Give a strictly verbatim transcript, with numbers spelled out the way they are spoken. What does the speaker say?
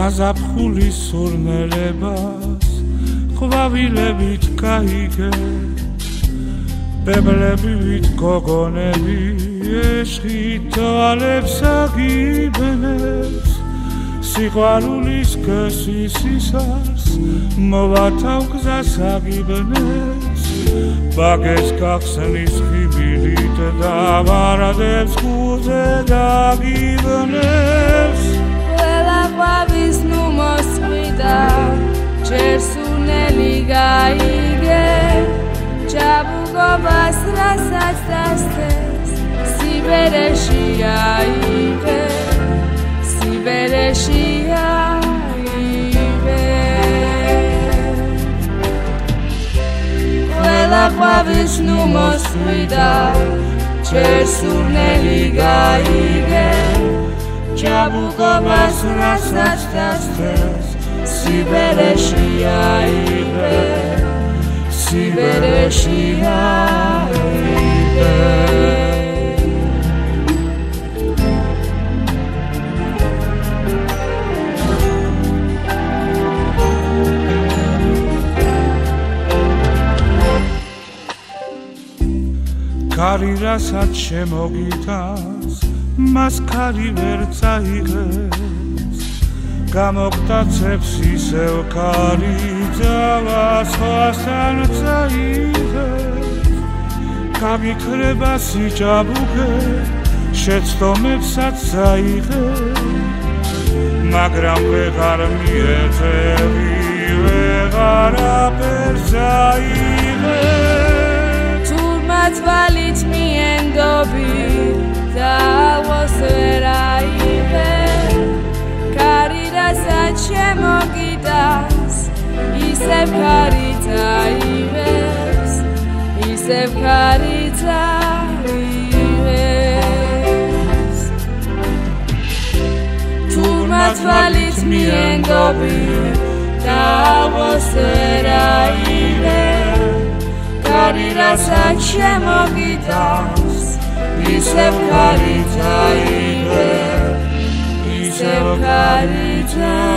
გაზაფხულის სურნელებას ყვავილებით გაიგე ბებლებივით გოგონები ეშხით თვალებს აგიბნებს სიყვარულის გესის ისარს მოვათავ გზას აგიბნებს ბაგეს გახსნის ხიბილით და ვარადებს გულზე დაგიბნებს ყველა ყვავის ნუ მოსყვიდა ჯერ სურნელი გაიგე ჩაბუგობას რასაც დასთეს სიბერეში აიღე სიბერეში აიღე ყველა ყვავის ნუ მოსყვიდა ჯერ სურნელი გაიგე ჩაბუგობას რასაც დასთეს სიბერეში აიღე სიბერეში აიღე ქარი რასაც შემოგიტანს მას ქარი ვერ წაიღებს გამოგტაცებს ისევ ქარი ძავასვასთან წაიღებს გაგიქრება სიჭაბუკე შეცდომებსაც წაიღებს მაგრამ ვეღარ მიეწევი ვეღარაფერს წაიღებს თვალით მიენდობი და ალვას ვერ აიღე ქარი რასაც შემოგიტანს ისევ ქარი წაიღებს ისევ ქარი წაიღებს თურმა თვალით მიენდობი და ალვას ვერ აიღე ქარი რასაც შემოგიტანს ისევ ქარი წაიღე ისევ ქარი წაიღე